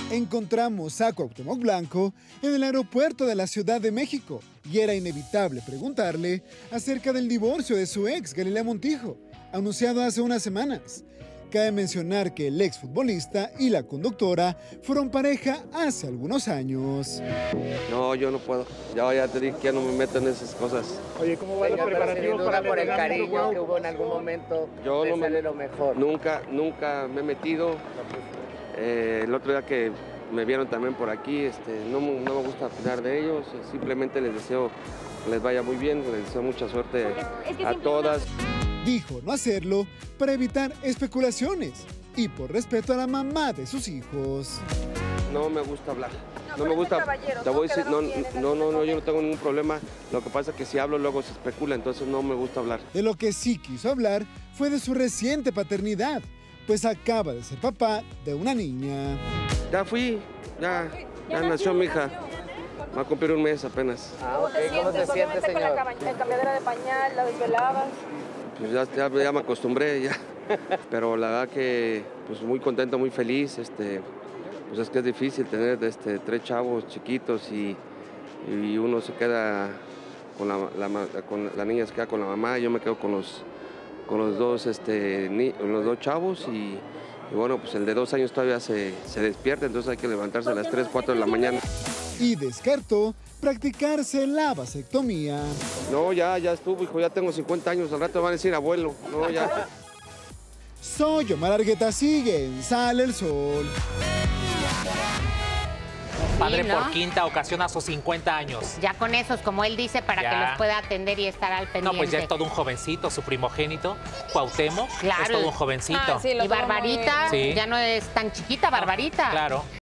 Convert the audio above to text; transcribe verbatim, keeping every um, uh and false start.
Encontramos a Cuauhtémoc Blanco en el aeropuerto de la Ciudad de México y era inevitable preguntarle acerca del divorcio de su ex, Galilea Montijo, anunciado hace unas semanas. Cabe mencionar que el exfutbolista y la conductora fueron pareja hace algunos años. No, yo no puedo. Ya, ya te dije que ya no me meto en esas cosas. Oye, ¿cómo van los preparativos para por el el cariño que hubo en algún momento? Yo no me, sale lo mejor. Nunca, nunca me he metido. Eh, el otro día que me vieron también por aquí, este, no, no me gusta opinar de ellos. Simplemente les deseo que les vaya muy bien, les deseo mucha suerte es que a todas. Dijo no hacerlo para evitar especulaciones y por respeto a la mamá de sus hijos. No me gusta hablar. No, No me gusta. Te voy a decir, no, bien, no, no, no, yo no tengo ningún problema. Lo que pasa es que si hablo luego se especula, entonces no me gusta hablar. De lo que sí quiso hablar fue de su reciente paternidad, pues acaba de ser papá de una niña. Ya fui, ya, ya nació mi hija. Va a cumplir un mes apenas. Ah, ok. ¿Cómo se siente, señor? Con la cambiadera de pañal, la desvelabas. Pues ya, ya, ya me acostumbré, ya. Pero la verdad que pues muy contento, muy feliz. Este, pues es que es difícil tener este, tres chavos chiquitos y, y uno se queda con la, la, con la niña se queda con la mamá, yo me quedo con los, con los, dos, este, ni, los dos chavos y, y bueno, pues el de dos años todavía se, se despierta, entonces hay que levantarse a las tres, cuatro de la mañana. Y descartó practicarse la vasectomía. No, ya, ya estuvo, hijo, ya tengo cincuenta años, al rato me van a decir abuelo, no, ya. Soy Omar Argueta, sigue en Sale el Sol. Padre Sí, ¿no? por quinta ocasión a sus cincuenta años. Ya con esos, como él dice, para Ya. que los pueda atender y estar al pendiente. No, pues ya es todo un jovencito, su primogénito, Cuauhtémoc, Claro. es todo un jovencito. Ah, sí, lo Y tuvo muy Barbarita, bien. Sí. ya no es tan chiquita, Barbarita. Claro.